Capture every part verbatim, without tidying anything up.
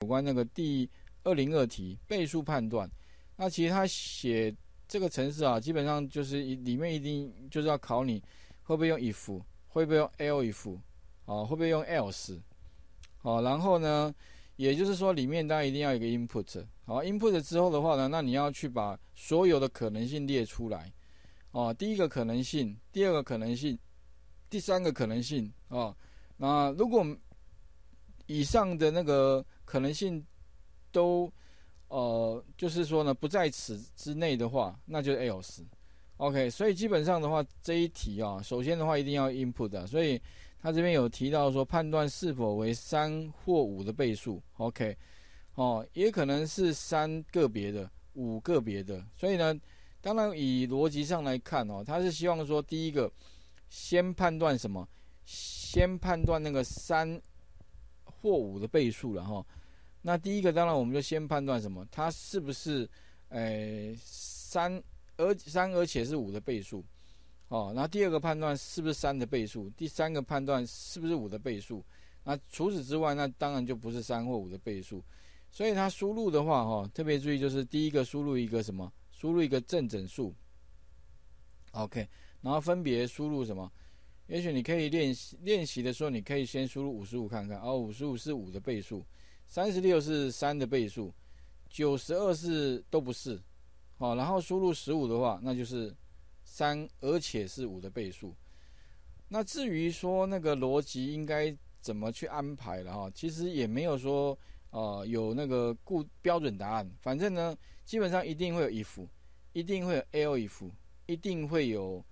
有关那个第二零二题倍数判断。那其实他写这个程式啊，基本上就是里面一定就是要考你会不会用 if， 会不会用 elif， 啊，会不会用 else， 好，然后呢，也就是说里面当然一定要有一个 input， 好 ，input 之后的话呢，那你要去把所有的可能性列出来，哦，第一个可能性，第二个可能性，第三个可能性，哦，那如果以上的那个可能性都呃，就是说呢，不在此之内的话，那就是 else。OK， 所以基本上的话，这一题啊，首先的话一定要 input 的，所以他这边有提到说，判断是否为三或五的倍数。OK， 哦，也可能是三个别的，五个别的。所以呢，当然以逻辑上来看哦，他是希望说，第一个先判断什么？先判断那个三或五的倍数了哈。那第一个当然我们就先判断什么，它是不是，诶三而三而且是五的倍数，哦，那第二个判断是不是三的倍数，第三个判断是不是五的倍数，那除此之外，那当然就不是三或五的倍数，所以它输入的话，哈，特别注意就是第一个输入一个什么，输入一个正整数 ，OK， 然后分别输入什么？也许你可以练习练习的时候，你可以先输入五十五看看，哦，五十五是五的倍数。三十六是三的倍数，九十二是都不是，好，然后输入十五的话，那就是三，而且是五的倍数。那至于说那个逻辑应该怎么去安排了哈，其实也没有说呃有那个固标准答案，反正呢，基本上一定会有 if， 一定会有 elif， 一定会有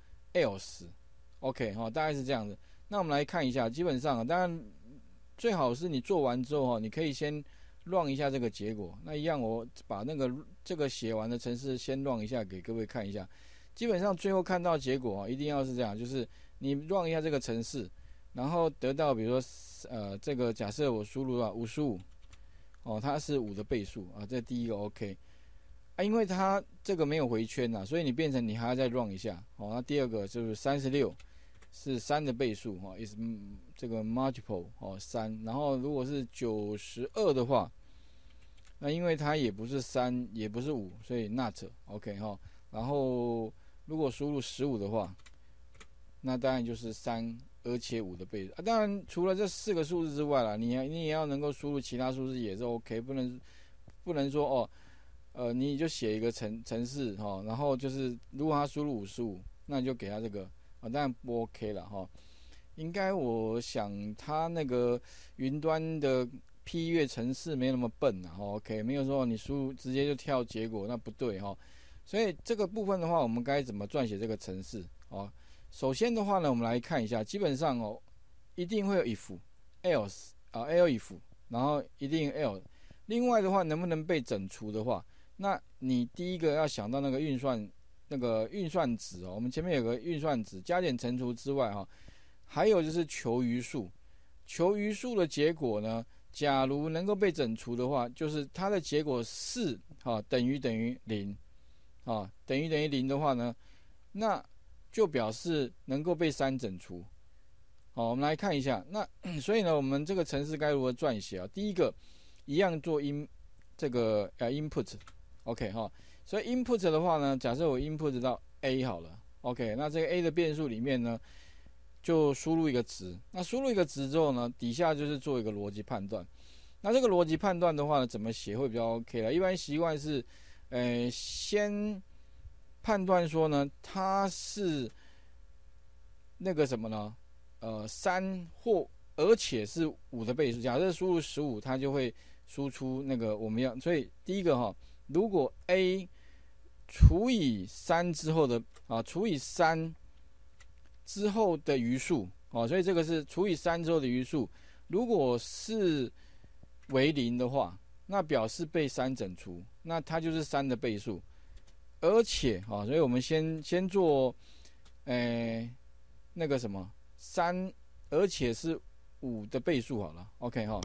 else。OK， 哈，大概是这样的。那我们来看一下，基本上当然。最好是你做完之后，你可以先 run 一下这个结果。那一样，我把那个这个写完的程式先 run 一下给各位看一下。基本上最后看到结果一定要是这样，就是你 run 一下这个程式，然后得到比如说呃这个假设我输入啊五十五，哦，它是五的倍数啊，这第一个 OK 啊，因为它这个没有回圈啊，所以你变成你还要再 run 一下。哦，那第二个就是三十六。是三的倍数哈 ，is 这个 multiple 哦三，然后如果是九十二的话，那因为它也不是三，也不是五，所以 not OK 哈。然后如果输入十五的话，那当然就是三而且五的倍数啊。当然除了这四个数字之外啦，你你也要能够输入其他数字也是 OK， 不能不能说哦，呃，你就写一个程程式哈，然后就是如果他输入五十五，那你就给他这个。啊，当然不 OK 了哈。应该我想他那个云端的批阅程式没那么笨啊 ，OK， 没有说你输入直接就跳结果，那不对哈。所以这个部分的话，我们该怎么撰写这个程式哦？首先的话呢，我们来看一下，基本上哦，一定会有 if、else 啊 elif， 然后一定 else。另外的话，能不能被整除的话，那你第一个要想到那个运算。那个运算值哦，我们前面有个运算值，加减乘除之外哈，还有就是求余数。求余数的结果呢，假如能够被整除的话，就是它的结果是哈等于等于零，啊等于等于零的话呢，那就表示能够被三整除。好，我们来看一下，那所以呢，我们这个程式该如何撰写啊？第一个，一样做 in 这个呃 input，OK 哈。所以 input 的话呢，假设我 input 到 a 好了 ，OK， 那这个 a 的变数里面呢，就输入一个值。那输入一个值之后呢，底下就是做一个逻辑判断。那这个逻辑判断的话呢，怎么写会比较 OK 了？一般习惯是，呃，先判断说呢，它是那个什么呢？呃，三或而且是五的倍数。假设输入十五，它就会输出那个我们要。所以第一个哈。如果 a 除以三之后的啊，除以三之后的余数啊，所以这个是除以三之后的余数。如果是为零的话，那表示被三整除，那它就是三的倍数。而且啊，所以我们先先做，呃，那个什么三，而且是五的倍数好了 ，OK 哈。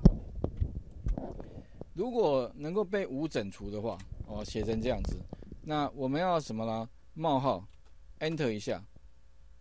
如果能够被五整除的话，哦，写成这样子，那我们要什么呢？冒号 ，Enter 一下，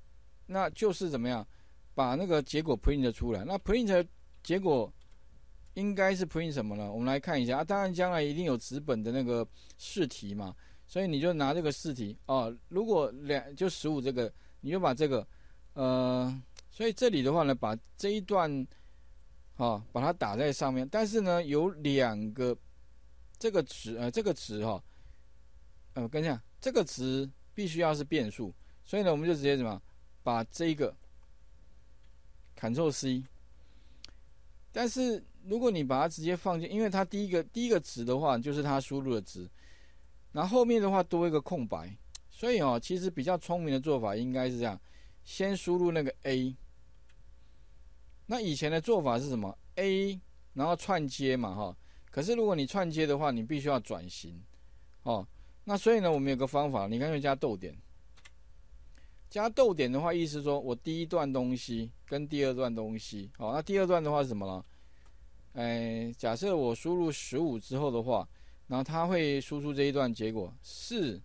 那就是怎么样，把那个结果 print 出来。那 print 结果应该是 print 什么呢？我们来看一下啊，当然将来一定有纸本的那个试题嘛，所以你就拿这个试题哦。如果两就十五这个，你就把这个呃，所以这里的话呢，把这一段啊、哦、把它打在上面，但是呢有两个这个值呃这个值哈、哦，呃我跟你讲，这个值必须要是变数，所以呢我们就直接怎么把这个 Ctrl C。但是如果你把它直接放进，因为它第一个第一个值的话就是它输入的值，然后后面的话多一个空白，所以哦，其实比较聪明的做法应该是这样，先输入那个 A。那以前的做法是什么 ？A 然后串接嘛哈，可是如果你串接的话，你必须要转型哦。那所以呢，我们有个方法，你干脆加逗点。加逗点的话，意思说我第一段东西跟第二段东西，好、哦，那第二段的话是什么呢？哎，假设我输入十五之后的话，然后它会输出这一段结果是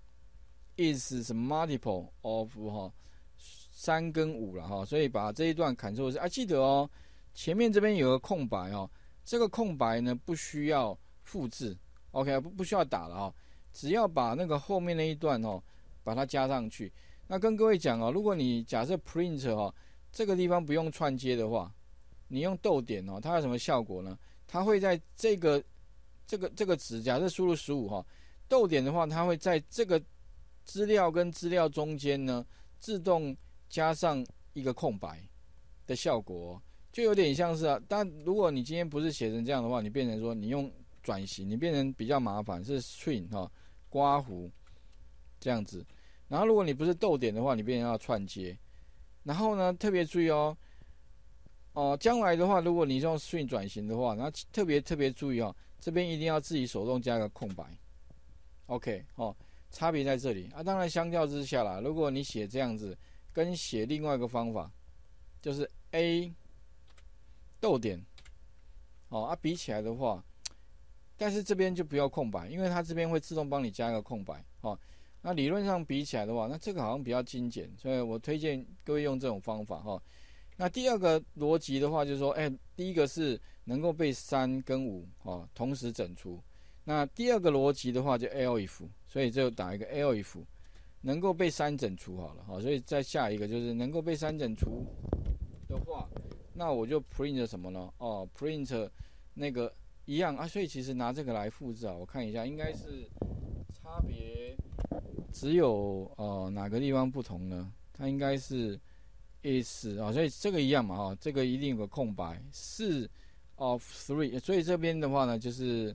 is multiple of 哈三跟五了哈，所以把这一段 Ctrl 啊，记得哦，前面这边有个空白哦，这个空白呢不需要复制 ，OK 不不需要打了哈、哦，只要把那个后面那一段哦把它加上去。那跟各位讲哦，如果你假设 print 哦这个地方不用串接的话，你用逗点哦，它有什么效果呢？它会在这个这个这个值，假设输入十五哈，逗点的话，它会在这个资料跟资料中间呢，自动加上一个空白的效果、哦，就有点像是啊。但如果你今天不是写成这样的话，你变成说你用转型，你变成比较麻烦，是 string 哈、哦，刮弧这样子。然后如果你不是逗点的话，你变成要串接。然后呢，特别注意哦，哦、呃，将来的话，如果你用 string 转型的话，然后特别特别注意哦，这边一定要自己手动加个空白。OK 哦，差别在这里啊。当然相较之下啦，如果你写这样子，跟写另外一个方法，就是 A 逗点，哦啊，比起来的话，但是这边就不要空白，因为它这边会自动帮你加一个空白哦。那理论上比起来的话，那这个好像比较精简，所以我推荐各位用这种方法哈、哦。那第二个逻辑的话，就是说，哎，第一个是能够被三跟五哦同时整除。那第二个逻辑的话就 elif， 所以就打一个 elif， 能够被三整除好了哈、哦。所以再下一个就是能够被三整除的话，那我就 print 什么呢？哦 ，print 那个一样啊。所以其实拿这个来复制啊，我看一下，应该是差别。只有呃哪个地方不同呢？它应该是 is 啊、哦，所以这个一样嘛哈、哦，这个一定有个空白四 of three， 所以这边的话呢就是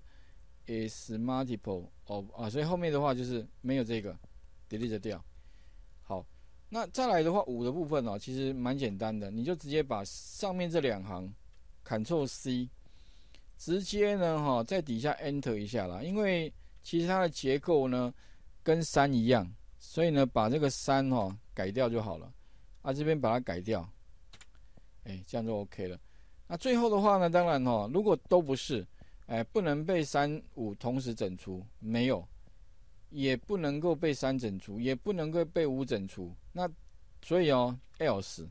is multiple of 啊，所以后面的话就是没有这个 delete 掉。好，那再来的话五的部分哦，其实蛮简单的，你就直接把上面这两行 Ctrl C， 直接呢哈、哦、在底下 Enter 一下啦，因为其实它的结构呢。跟三一样，所以呢，把这个三哈、哦、改掉就好了。啊，这边把它改掉，哎，这样就 OK 了。那最后的话呢，当然哈、哦，如果都不是，哎，不能被三五同时整除，没有，也不能够被三整除，也不能够被五整除。那所以哦 ，else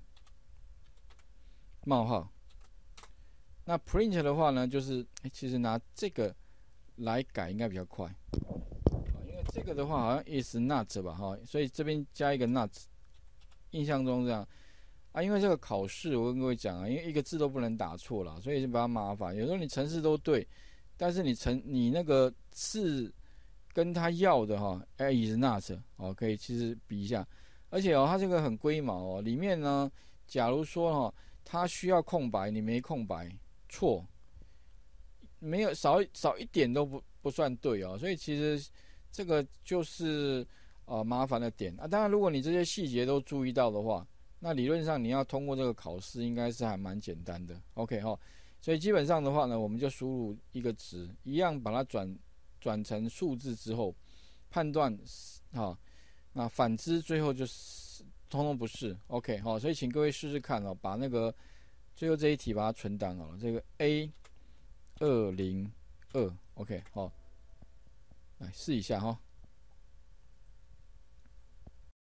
冒号。那 print 的话呢，就是哎，其实拿这个来改应该比较快。这个的话好像 is not 吧哈，所以这边加一个 not， 印象中这样啊，因为这个考试我跟各位讲啊，因为一个字都不能打错了，所以就比较麻烦。有时候你程式都对，但是你程你那个字跟他要的哈，哎 is not 哦，可以其实比一下，而且哦，它这个很龟毛哦，里面呢，假如说哈，它需要空白，你没空白，错，没有少少一点都不不算对哦，所以其实。这个就是呃麻烦的点啊。当然，如果你这些细节都注意到的话，那理论上你要通过这个考试，应该是还蛮简单的。OK 哈，所以基本上的话呢，我们就输入一个值，一样把它转转成数字之后，判断哈，那反之最后就是通通不是。OK 哈，所以请各位试试看哦，把那个最后这一题把它存档好了，这个 A 二零二 OK 好。来试一下哈。